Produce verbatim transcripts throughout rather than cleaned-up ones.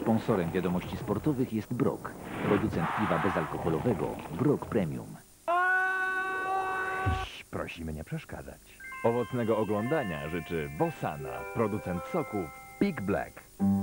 Sponsorem wiadomości sportowych jest Brok, producent piwa bezalkoholowego Brok Premium. Prosimy nie przeszkadzać. Owocnego oglądania życzy Bosana, producent soków Big Black.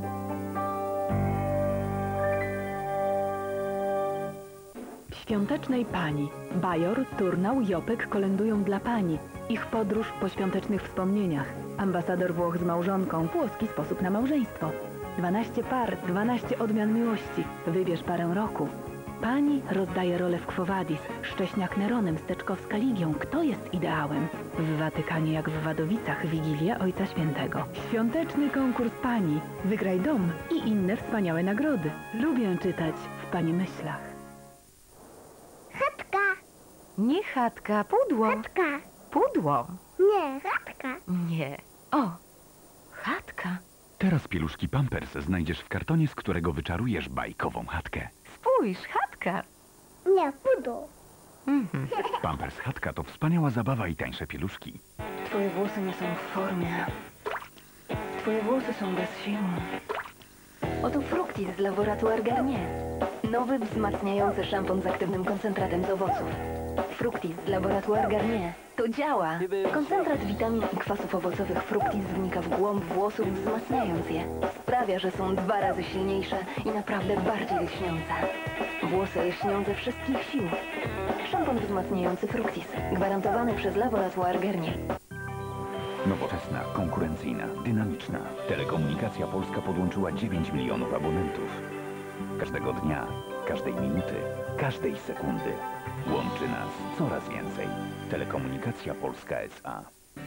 Świątecznej Pani. Bajor, Turnał, Jopek kolędują dla Pani. Ich podróż po świątecznych wspomnieniach. Ambasador Włoch z małżonką. Włoski sposób na małżeństwo. dwanaście par, dwanaście odmian miłości. Wybierz parę roku. Pani rozdaje rolę w Quo Vadis. Szcześniak Neronem, Steczkowska Ligią. Kto jest ideałem? W Watykanie jak w Wadowicach Wigilia Ojca Świętego. Świąteczny konkurs Pani. Wygraj dom i inne wspaniałe nagrody. Lubię czytać w Pani myślach. Chatka. Nie chatka, pudło. Chatka. Pudło. Nie, chatka. Nie. O, chatka. Teraz pieluszki Pampers znajdziesz w kartonie, z którego wyczarujesz bajkową chatkę. Spójrz, chatka. Nie, pudło. Mhm. Pampers chatka to wspaniała zabawa i tańsze pieluszki. Twoje włosy nie są w formie. Twoje włosy są bez siły. Oto Fructis z Laboratoire Garnier. Nowy wzmacniający szampon z aktywnym koncentratem z owoców. Fructis z Laboratoire Garnier. To działa! Koncentrat witamin i kwasów owocowych Fructis wnika w głąb włosów, wzmacniając je. Sprawia, że są dwa razy silniejsze i naprawdę bardziej lśniące. Włosy lśnią ze wszystkich sił. Szampon wzmacniający Fructis. Gwarantowany przez Laboratoire Garnier. Nowoczesna, konkurencyjna, dynamiczna. Telekomunikacja Polska podłączyła dziewięć milionów abonentów. Każdego dnia, każdej minuty, każdej sekundy. Łączy nas coraz więcej. Telekomunikacja Polska S A.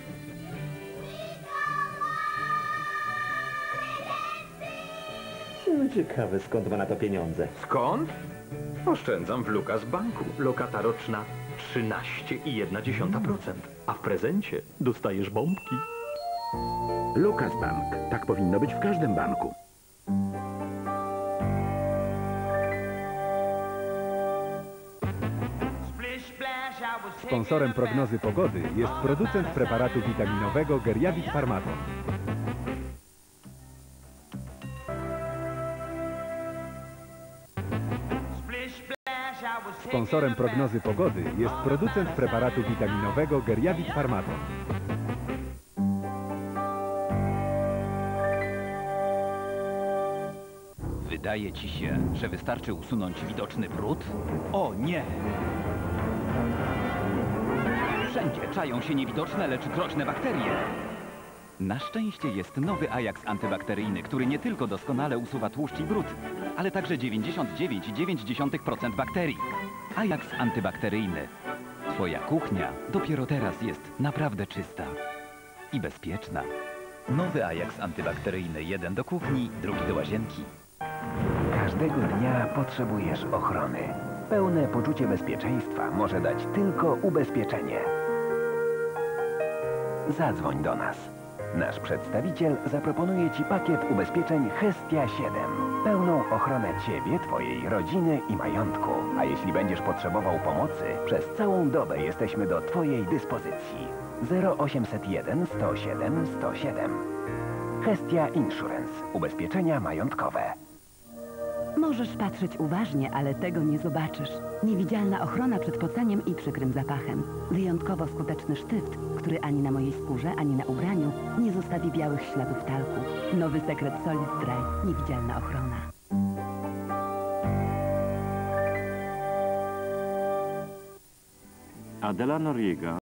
Ciekawe, skąd ma na to pieniądze. Skąd? Oszczędzam w Lukas Banku. Lokata roczna trzynaście i jedna dziesiąta procent. A w prezencie dostajesz bombki. Lukas Bank. Tak powinno być w każdym banku. Sponsorem prognozy pogody jest producent preparatu witaminowego Geriavit Farmaton. Sponsorem prognozy pogody jest producent preparatu witaminowego Geriavit Farmaton. Wydaje ci się, że wystarczy usunąć widoczny brud? O nie! Wszędzie czają się niewidoczne, lecz groźne bakterie. Na szczęście jest nowy Ajax antybakteryjny, który nie tylko doskonale usuwa tłuszcz i brud, ale także dziewięćdziesiąt dziewięć przecinek dziewięć procent bakterii. Ajax antybakteryjny. Twoja kuchnia dopiero teraz jest naprawdę czysta i bezpieczna. Nowy Ajax antybakteryjny. Jeden do kuchni, drugi do łazienki. Każdego dnia potrzebujesz ochrony. Pełne poczucie bezpieczeństwa może dać tylko ubezpieczenie. Zadzwoń do nas. Nasz przedstawiciel zaproponuje Ci pakiet ubezpieczeń Hestia siedem. Pełną ochronę Ciebie, Twojej rodziny i majątku. A jeśli będziesz potrzebował pomocy, przez całą dobę jesteśmy do Twojej dyspozycji. zero osiemset jeden sto siedem sto siedem. Hestia Insurance. Ubezpieczenia majątkowe. Możesz patrzeć uważnie, ale tego nie zobaczysz. Niewidzialna ochrona przed poceniem i przykrym zapachem. Wyjątkowo skuteczny sztyft, który ani na mojej skórze, ani na ubraniu nie zostawi białych śladów talku. Nowy sekret Solid Dry. Niewidzialna ochrona. Adela Noriega